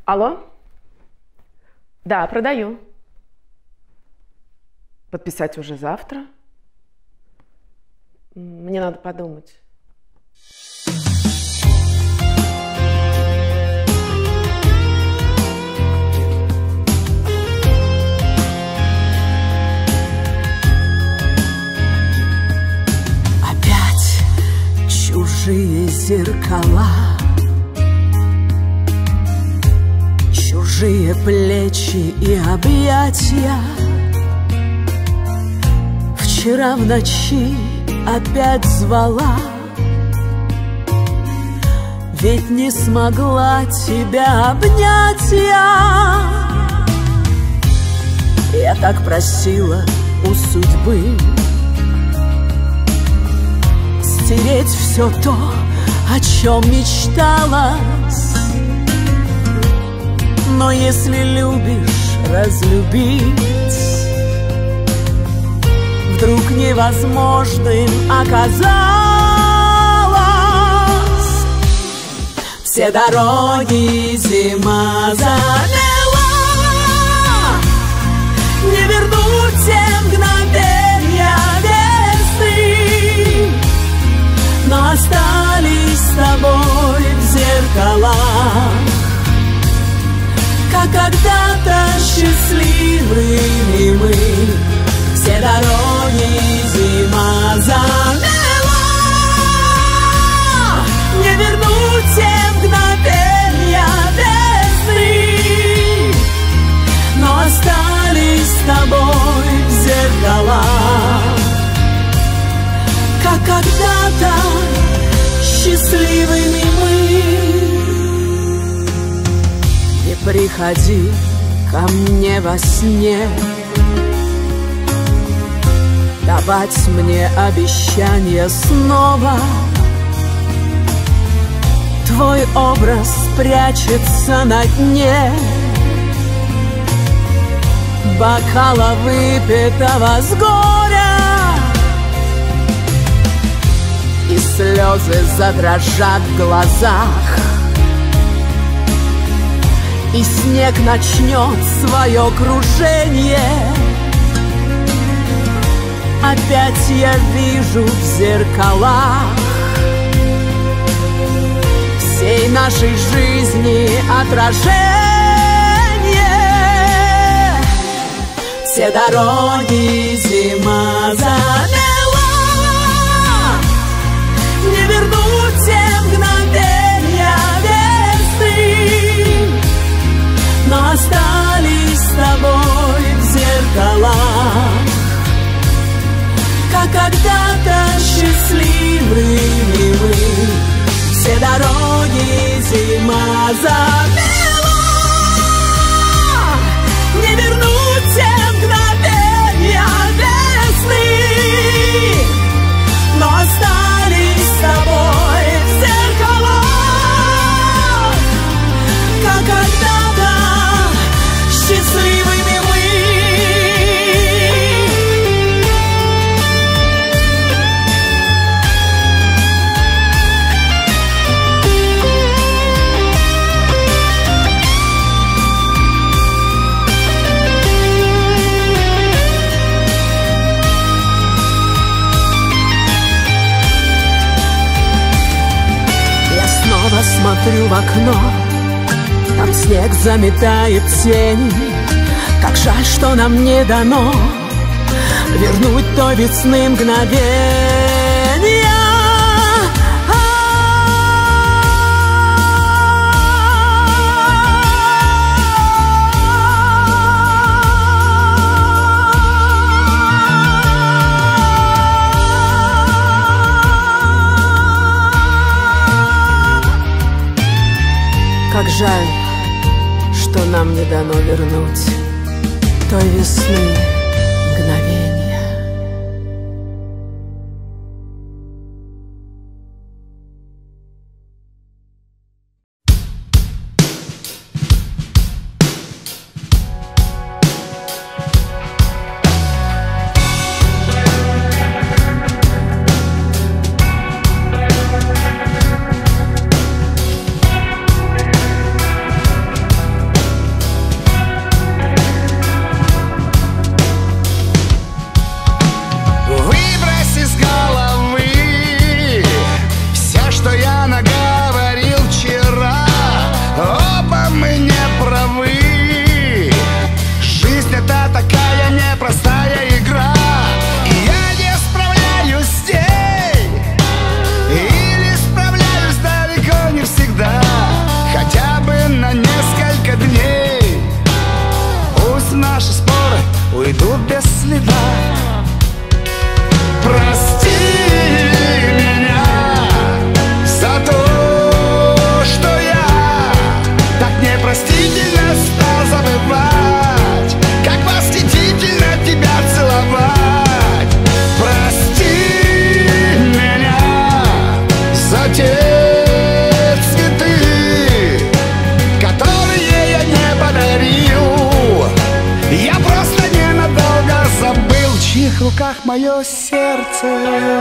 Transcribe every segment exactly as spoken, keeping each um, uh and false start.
Алло? Да, продаю. Подписать уже завтра? Мне надо подумать. Опять чужие зеркала, чужие плечи и объятия. Вчера в ночи опять звала, ведь не смогла тебя обнять я. Я так просила у судьбы стереть все то, о чем мечталась. Но если любишь разлюбить, вдруг невозможным оказалось. Все дороги зима замела, не вернуть те мгновенья весны, но остались с тобой в зеркалах, как когда-то счастливыми мы. Все дороги зима замела, не вернуть те мгновенья весны, но остались с тобой в зеркалах, как когда-то счастливыми мы. Не приходи ко мне во сне давать мне обещания снова. Твой образ прячется на дне бокала выпитого с горя, и слезы задрожат в глазах, и снег начнет свое кружение. Опять я вижу в зеркалах всей нашей жизни отражение. Все дороги зима замела, не вернуть те мгновенья весны, но остались с тобой в зеркалах, как когда-то счастливыми мы. Все дороги зима замела, не вернуть те мгновенья весны, но остались с тобой в зеркалах, как когда-то счастливыми мы. Смотрю в окно, там снег заметает тени. Как жаль, что нам не дано вернуть той весны мгновенья. Как жаль, что нам не дано вернуть той весны мгновенья. руках мое сердце.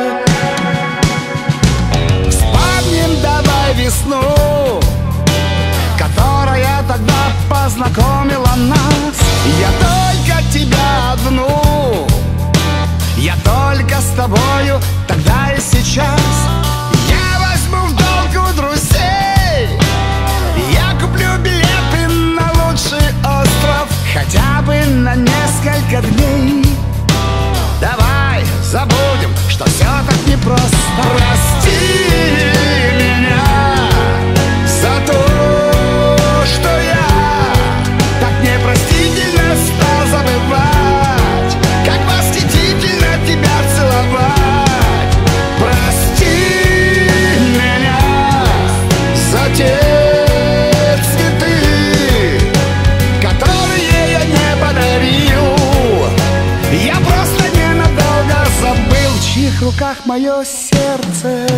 Вспомним давай весну, которая тогда познакомила нас. Я только тебя одну, я только с тобою, тогда и сейчас. Я возьму в долг у друзей, я куплю билеты на лучший остров, хотя бы на несколько дней. Давай забудем, что все так непросто. Прости меня за то, что я так непростительно стал забывать, как восхитительно тебя целовать. Прости меня за те цветы, которые я не подарил. Я просто ненадолго забыл, в чьих руках мое сердце.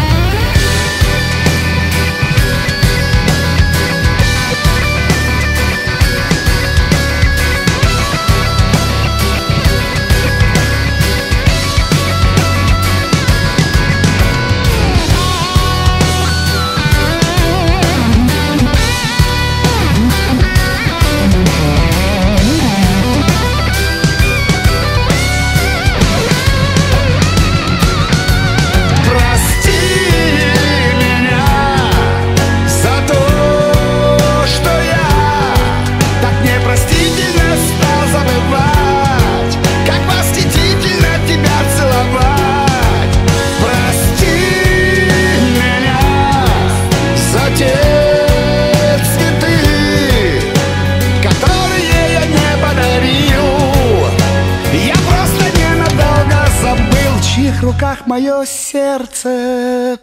В руках мое сердце.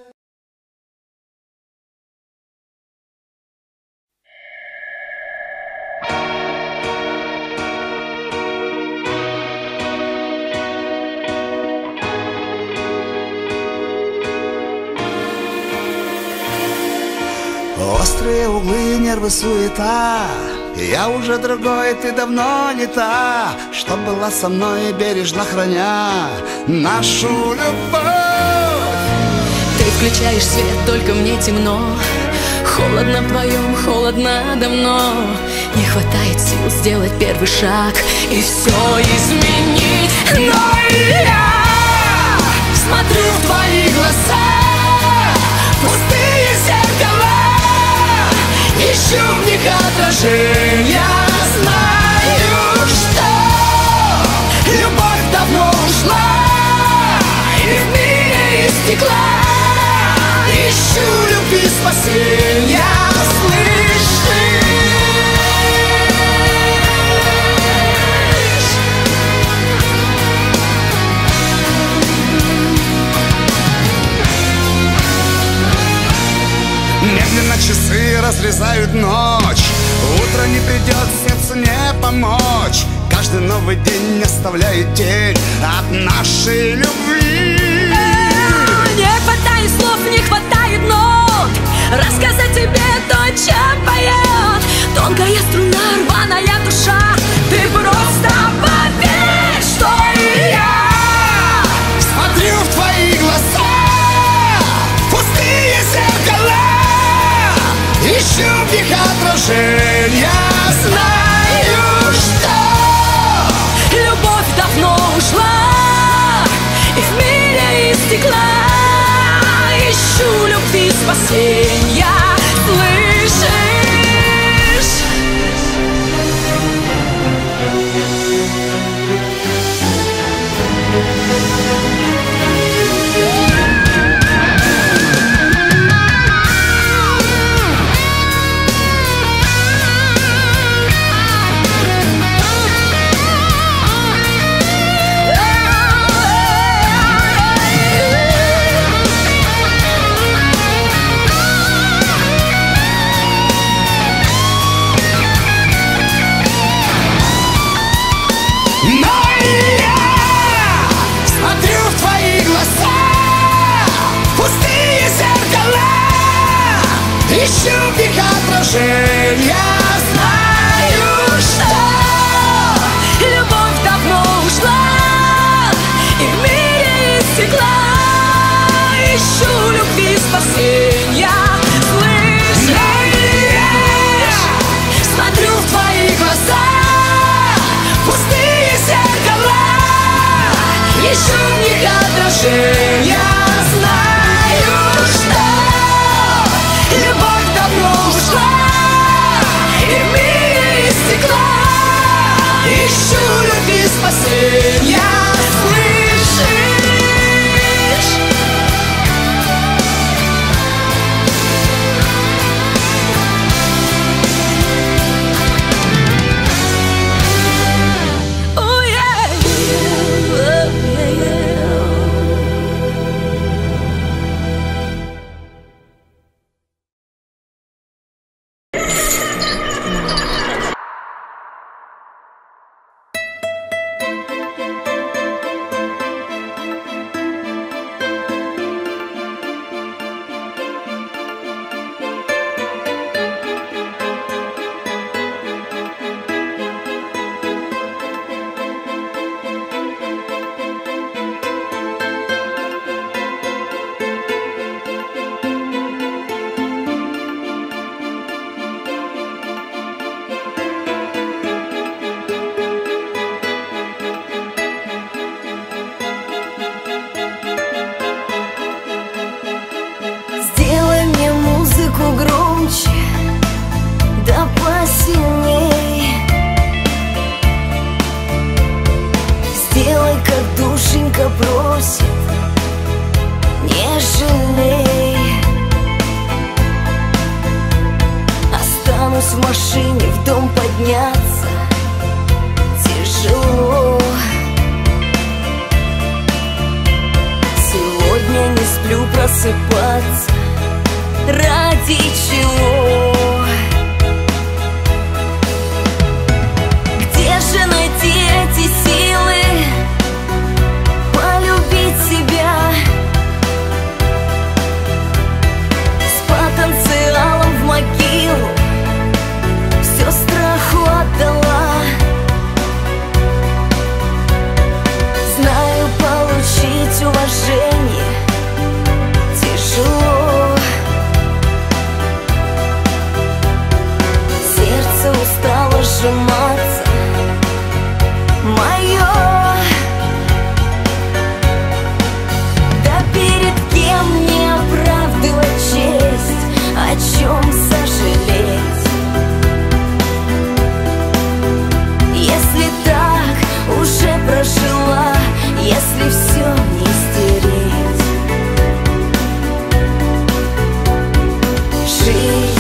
Острые углы, нервы, суета. Я уже другой, ты давно не та, что была со мной, бережно храня нашу любовь. Ты включаешь свет, только мне темно. Холодно вдвоем, холодно давно. Не хватает сил сделать первый шаг и все изменить. Но я смотрю в твои глаза, пустые зеркала, ищу в них отражения. Знаю, что любовь давно ушла, и в мире из стекла ищу любви спасения. Слышишь? Медленно часы разрезают ночь, утро не придет, сердцу не помочь. Каждый новый день оставляет тень от нашей любви. Не хватает слов, не хватает нот рассказать тебе то, чем поет тонкая струна, рваная душа. Ты просто поверь, что и я смотрю в твои глаза, пустые зеркала, ищу в них отражения. знаю, что любовь давно ушла, и в мире из стекла ищу любви спасения. Слышишь? Ищу в них отражения. Знаю, что любовь давно ушла, больше. Я знаю, что любовь давно ушла, и в мире из стекла ищу любви спасенья. Слышишь? Громче, да посильней. Сделай, как душенька просит, не жалей. Останусь в машине, в дом подняться тяжело. Сегодня не сплю, просыпаться ради чего? Где же найти эти силы полюбить себя? С потенциалом в могилу все страху отдала. Знаю, получить уважение тяжело. Устала сжиматься мое. Да перед кем мне оправдывать честь, о чем сожалеть? Если так уже прожила, если все не стереть. Жизнь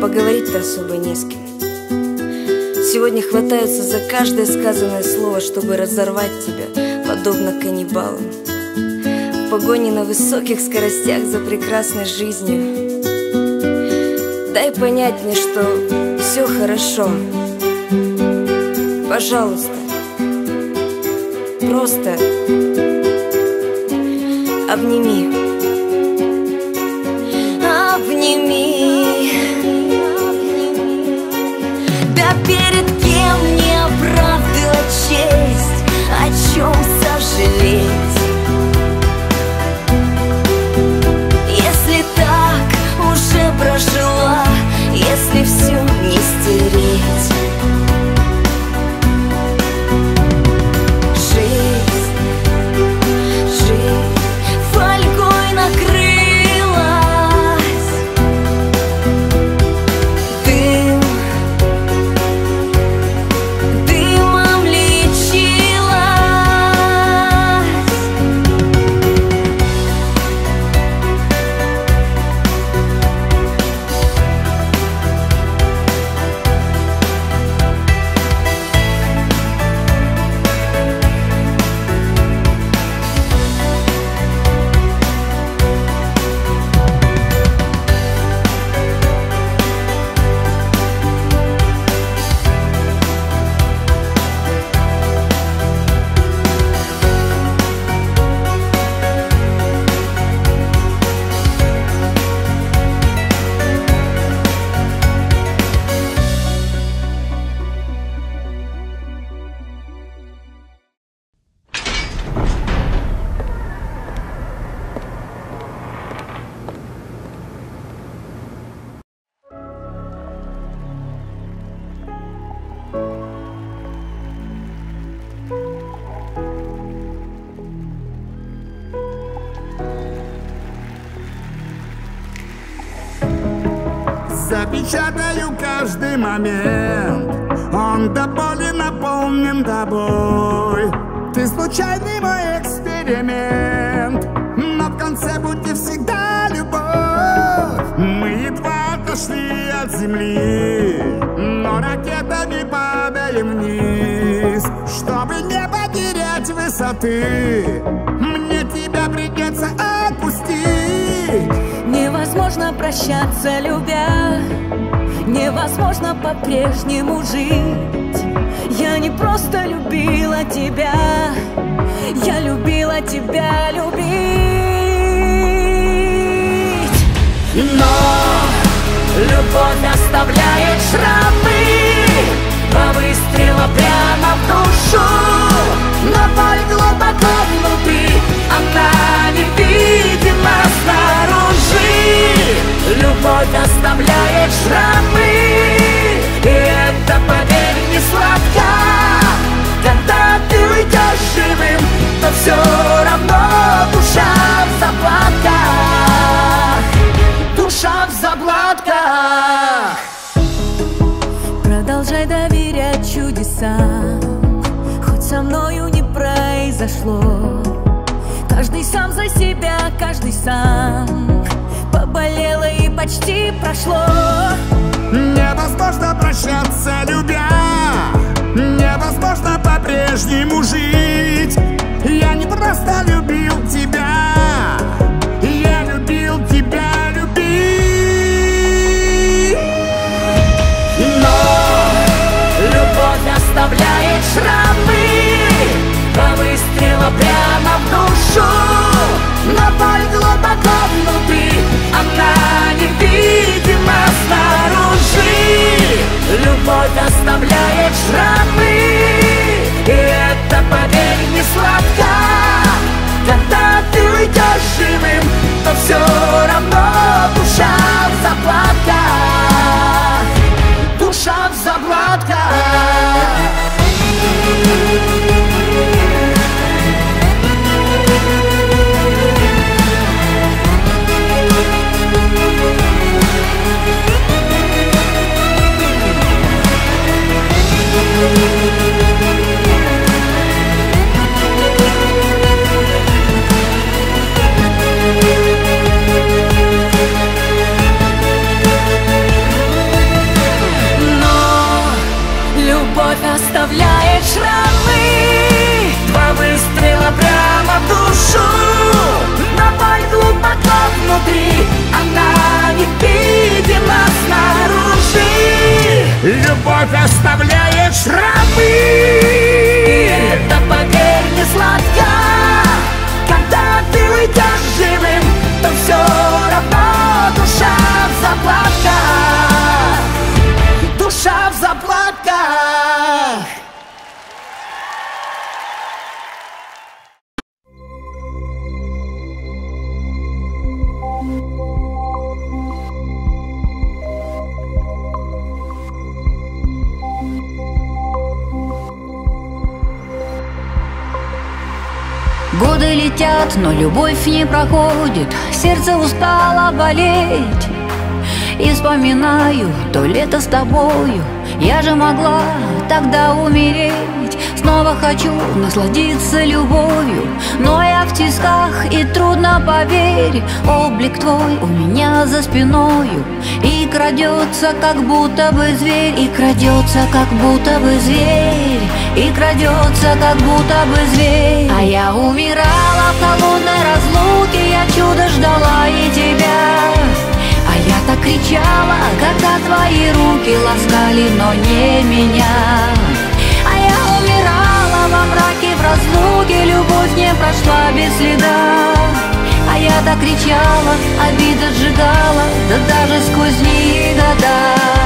поговорить-то особо не с кем. Сегодня хватаются за каждое сказанное слово, чтобы разорвать тебя, подобно каннибалам. В погоне на высоких скоростях за прекрасной жизнью. Дай понять мне, что все хорошо. Пожалуйста. Просто обними. Обними. Да перед кем мне оправдывать честь, о чем сожалеть? Если так уже прожила, если все не стереть. Жизнь, жизнь фольгой накрылась, дым, дымом лечилась. Запечатаю каждый момент, он до боли наполнен тобой. Ты случайный мой эксперимент, но в конце будьте всегда любовь. Мы едва отошли от земли, но ракетами падаем вниз. Чтобы не потерять высоты, мне тебя придется отпустить. Невозможно прощаться, любя, невозможно по-прежнему жить. Я не просто любила тебя, я любила тебя любить. Но любовь оставляет шрамы, два выстрела прямо в душу, но боль глубоко внутри, она невидима снаружи. Любовь оставляет шрамы, и это, поверь, не сладко. Когда ты уйдешь живым, то все равно душа в заплатках, душа в заплатках. Продолжай доверять чудесам, хоть со мною не произошло. Каждый сам за себя, каждый сам. Поболело и почти прошло. Невозможно прощаться, любя, невозможно по-прежнему жить. Я не просто любил тебя, я любил тебя любить. Но любовь оставляет шрамы, два выстрела прямо в душу, но боль глубоко внутри, она невидима снаружи. Любовь оставляет шрамы, и это, поверь, не сладко. Когда ты уйдешь живым, то все равно душа в заплатках, душа в заплатках. вновь оставляет шрамы. И это, поверь, не сладко. Когда ты уйдешь живым, то все равно душа в заплатках. Душа в заплатках. Годы летят, но любовь не проходит, сердце устало болеть. И вспоминаю то лето с тобою, я же могла тогда умереть. Снова хочу насладиться любовью, но я в тисках и трудно поверить. Облик твой у меня за спиною, и крадется, как будто бы зверь, и крадется, как будто бы зверь, и крадется, как будто бы зверь. А я умирала в холодной разлуке, я чудо ждала и тебя. А я так кричала, когда твои руки ласкали, но не меня. А я умирала во мраке, в разлуке, любовь не прошла без следа. А я так кричала, обида сжигала, да даже сквозь дни и года.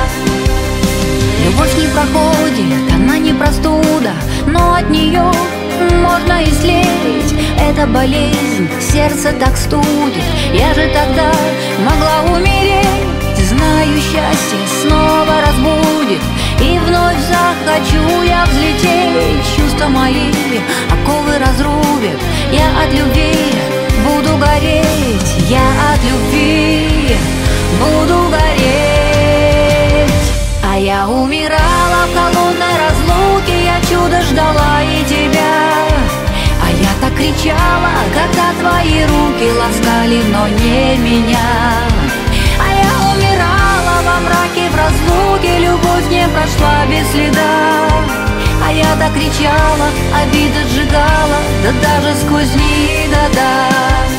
Любовь не проходит, она не простуда, но от нее можно исцелить. Это болезнь, сердце так студит, я же тогда могла умереть. Знаю, счастье снова разбудит, и вновь захочу я взлететь. Чувства мои оковы разрубят, я от любви буду гореть, я от любви буду гореть. А я умирала в холодной разлуке, я чудо ждала и тебя. А я так кричала, когда твои руки ласкали, но не меня. А я умирала во мраке, в разлуке, любовь не прошла без следа. А я так кричала, обида сжигала, да даже сквозь дни и года.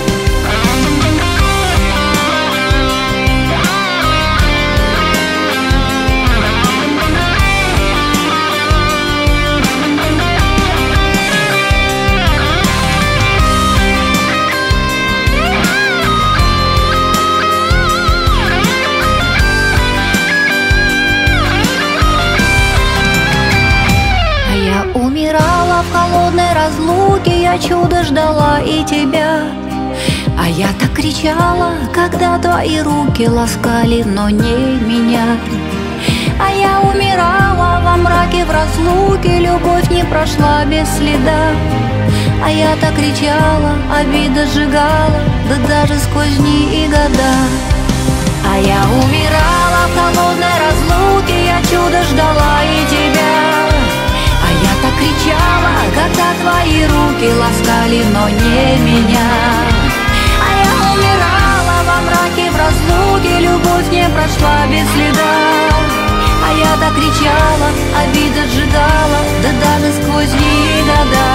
Умирала в холодной разлуке, я чудо ждала и тебя. А я так кричала, когда твои руки ласкали, но не меня. А я умирала во мраке, в разлуке, любовь не прошла без следа. А я так кричала, обида сжигала, да даже сквозь дни и года. А я умирала в холодной разлуке, я чудо ждала и тебя. А я так кричала, когда твои руки ласкали, но не меня. А я умирала во мраке, в разлуке, любовь не прошла без следа. А я так кричала, обида сжигала, да даже сквозь дни и года.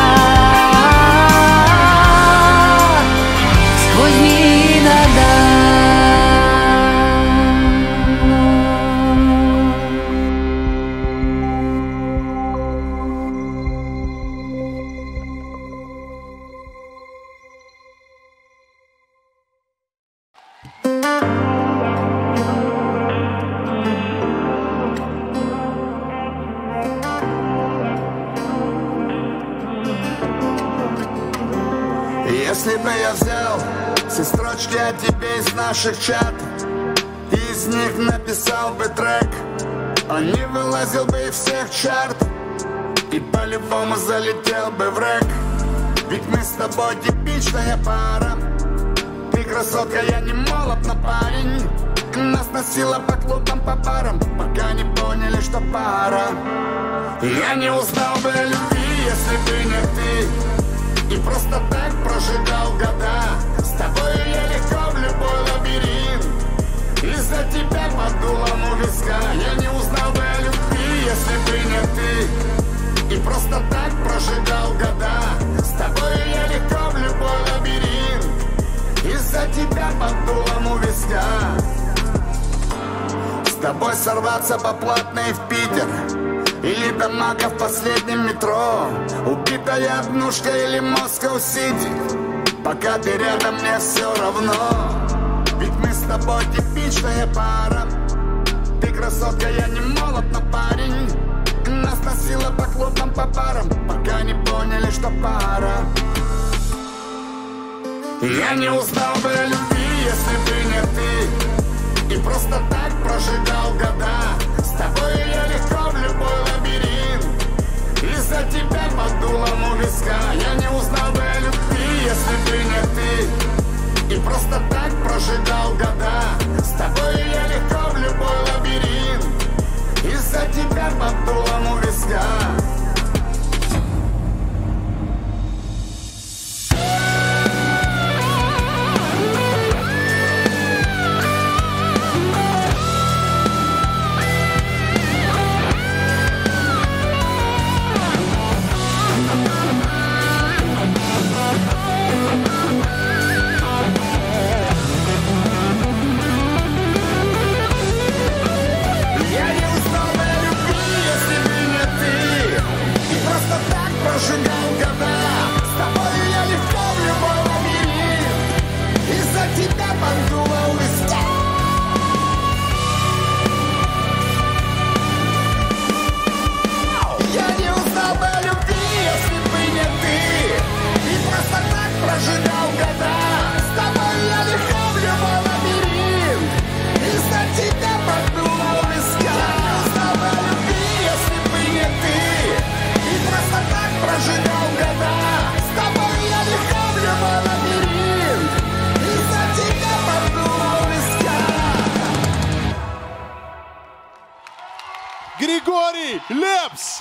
Сквозь дни и года. Если бы я взял все строчки о тебе из наших чатов, из них написал бы трек, он не вылазил бы из всех чартов и по-любому залетел бы в рэк. Ведь мы с тобой типичная пара. Ты красотка, я не молод, но парень. Нас носило по клубам, по барам, пока не поняли, что пара. Я не узнал бы о любви, если бы не ты, и просто так прожигал года. С тобой я легко в любой лабиринт, из-за тебя под дулом у виска. Я не узнал бы о любви, если бы не ты, и просто так прожигал года. С тобой я легко в любой лабиринт, из-за тебя под дулом у виска. С тобой сорваться по платной в Питер или до Мага в последнем метро. Убитая однушка или Москва-Сити, пока ты рядом, мне все равно. Ведь мы с тобой типичная пара. Ты красотка, я не молод, но парень. Нас носило по клубам, по барам, пока не поняли, что пара. Я не узнал бы о любви, если бы не ты, и просто так прожигал года. С тобой я легко в любой лабиринт, из-за тебя под дулом у виска. Я не узнал бы о любви, если бы не ты, и просто так прожигал года. С тобой я легко в любой лабиринт, из-за тебя под дулом у виска. Прожигал года, с тобой я легко в любой лабиринт, из-за тебя под дулом у виска. Я не узнал бы о любви, если бы не ты, и просто так прожигал года. С тобой я легко в любой лабиринт, из-за тебя под дулом у виска. Я не узнал бы о любви, если бы не ты, и просто так прожигал года. С тобой я легко в любой лабиринт, из-за тебя под дулом у виска. Григорий Лепс!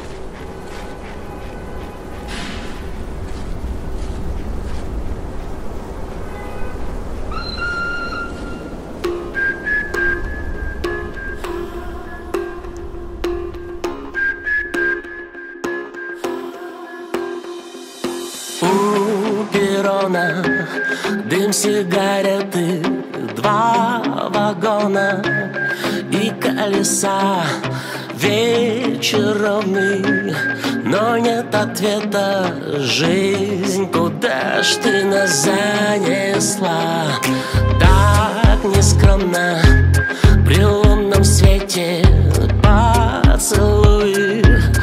Дым сигареты, два вагона и колеса. Вечер ровный, но нет ответа. Жизнь, куда ж ты нас занесла? Так нескромно при лунном свете поцелуй.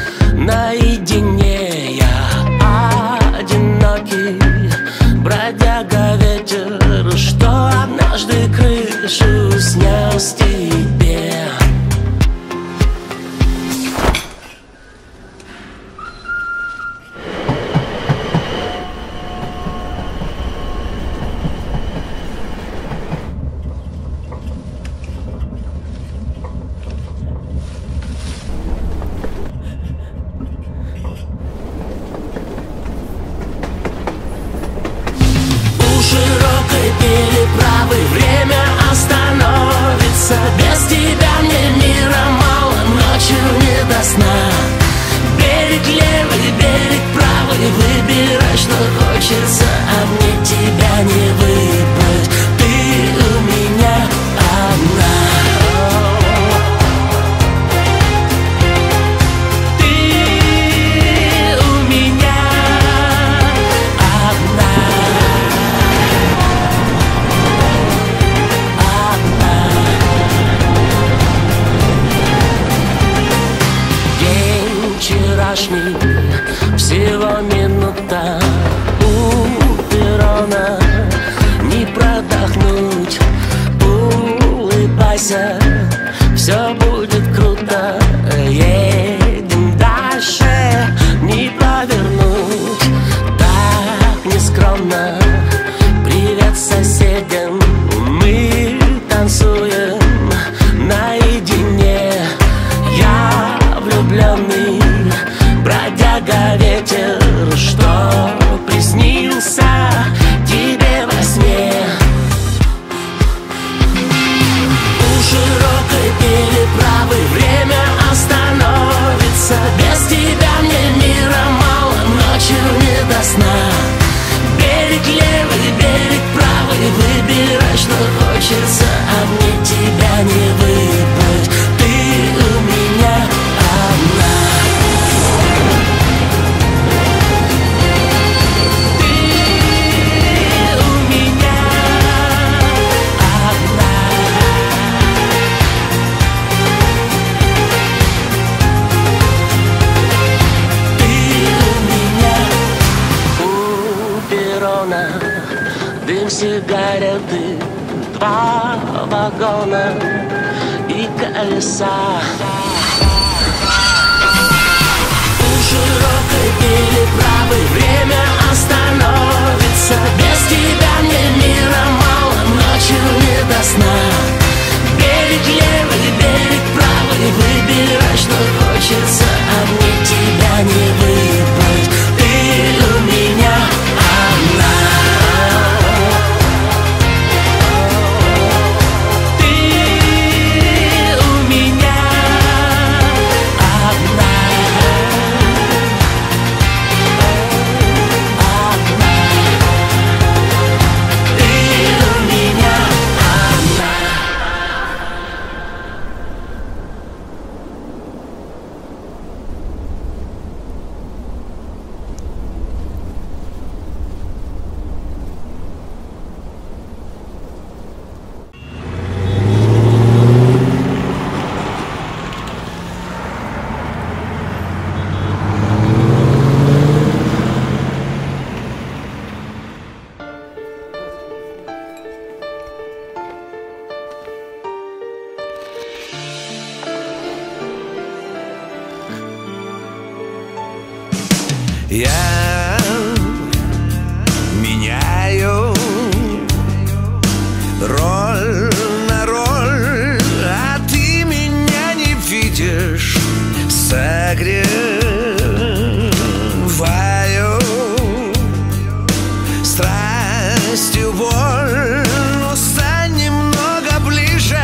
Наедине я одинокий бродяга ветер, что однажды крышу снес тебе. Переправы время остановится. Без тебя мне мира мало, ночью не до сна. Берег левый, берег правый, выбирай, что хочется, а мне тебя не выбрать. Ты у меня одна. Всего минута у перрона, не продохнуть, улыбайся, все будет круто. Едем дальше, не повернуть, так нескромно. Привет соседям, мы танцуем наедине. Я влюбленный бродяга ветер, что приснился тебе во сне. У широкой переправы время остановится. Без тебя мне мира мало, ночью не до сна. Берег левый, берег правый, выбирай, что хочется, а мне тебя не выбрать. сигареты, два вагона и колеса. У широкой переправы время остановится. Без тебя мне мира мало, ночью не до сна. Берег левый, берег правый, выбирай, что хочется, а мне тебя не выбрать. Ты у меня одна. Ты у меня одна. Одна. Ты у меня одна. Я меняю роль на роль, а ты меня не видишь. Согреваю, страстью боль, но стань немного ближе.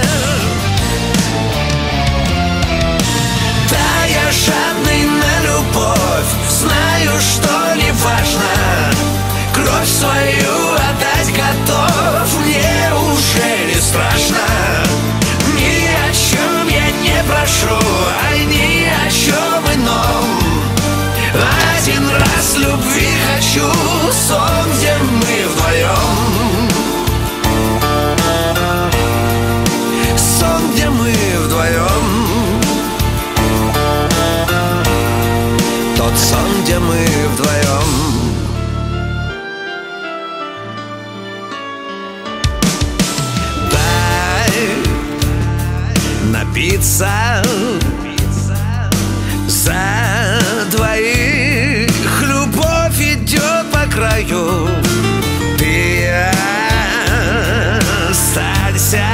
Да, я жадный на любовь, знаю, что не важно. Кровь свою отдать готов, мне уже не страшно. Ни о чем я не прошу, ай, ни о чем ином. Один раз любви хочу, сон, где мы вдвоем. Сон, где мы вдвоем. Тот сон, где мы вдвоем. Дай напиться за двоих. Любовь идет по краю. Ты останься.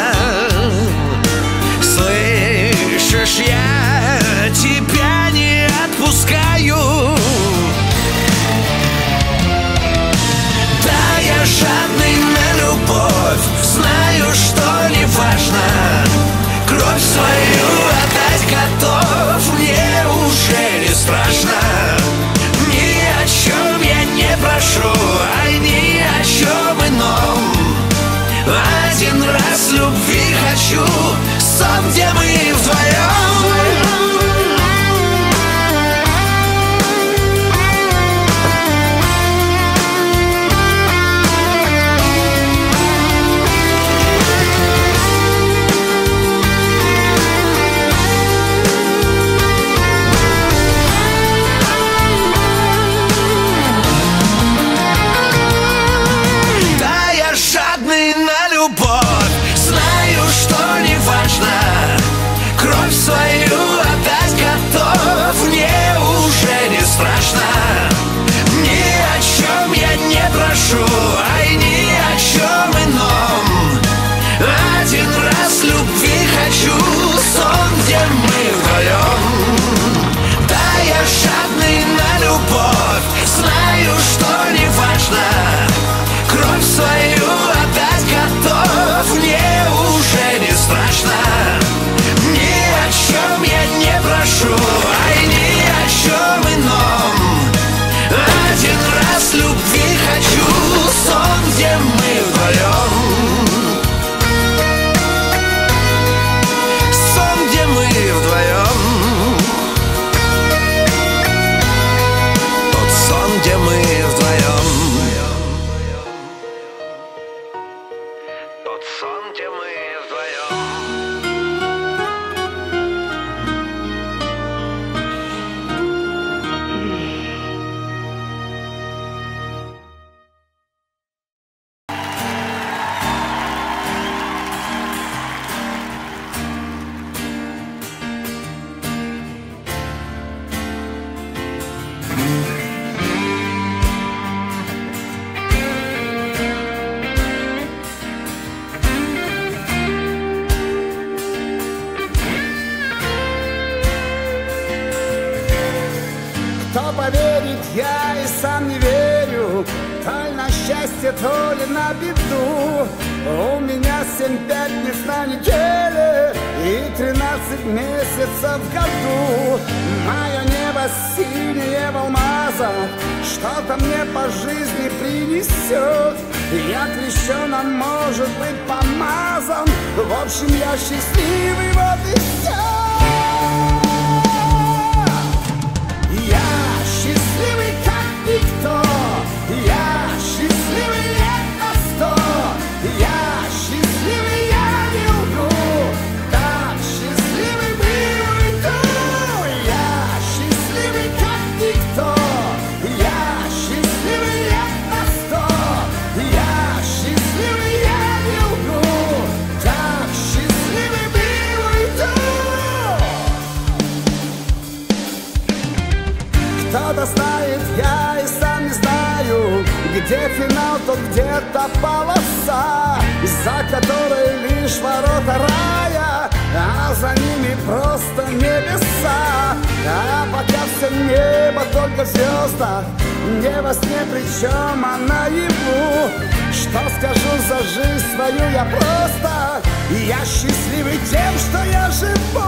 Слышишь, я тебя не отпускаю. Да, я жадный на любовь, знаю, что не важно. Кровь свою отдать готов, мне уже не страшно. Ни о чем я не прошу, ай, ни о чем ином. Один раз любви хочу, сон, где мы вдвоем. Свою отдать готов, мне уже не страшно. Ни о чем я не прошу, ай, ни о чем ином. Один раз любви хочу, сон, где мы вдвоем. Да, я жадный на любовь, знаю, что не важно. Кровь свою отдать готов, мне уже не страшно. Ни о чем я не прошу, ай, ни о чем ином. Один раз любви хочу, сон, где мы вдвоем. Сон, где мы вдвоем. Тот сон, где мы вдвоем. Тот сон, где мы вдвоем. Кто поверит, я и сам не верю, то ли на счастье, то ли на беду. У меня семь пятниц на неделе и тринадцать месяцев в году. Мое небо синее в алмазах, что-то мне по жизни принесет. Я крещен, а может быть помазан. В общем, я счастливый, вот и все. Я счастливый, как никто. Я счастливый лет на сто. Я счастливый, я не лгу. Так счастливый был уйду. Я счастливый, как никто. Я счастливый лет на сто. Я счастливый, я не лгу. Так счастливый был уйду. Кто-то знает, я и сам не знаю, где финал, то где-то полоса, за которой лишь ворота рая, а за ними просто небеса. А пока все небо только в звездах, не во сне, причем а наяву. Что скажу за жизнь свою я просто, я счастливый тем, что я живу.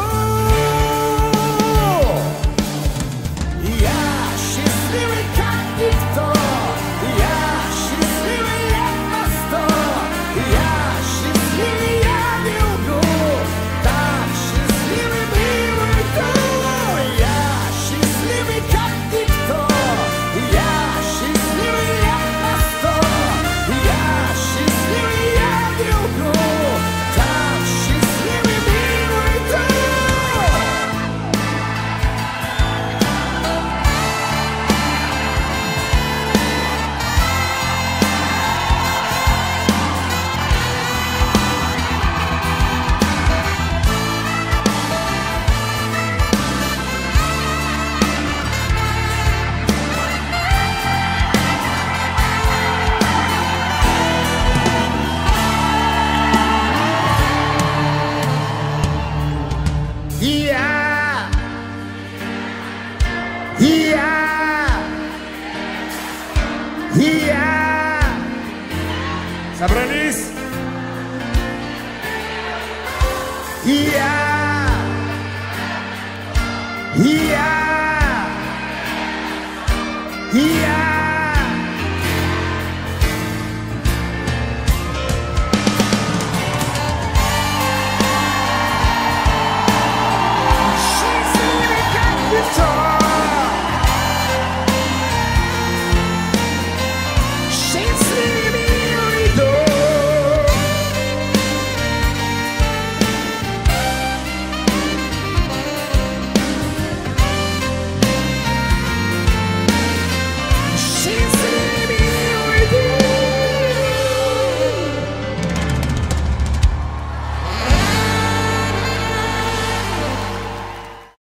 Я счастливый, как никто. Я счастливый лет на сто. Я счастливый, я не лгу. Так счастливый был уйду. Я счастливый, как никто. Я счастливый лет на сто. Я счастливый, я не лгу. Так счастливый был уйду. Я, я, я. Собрались? Я, я.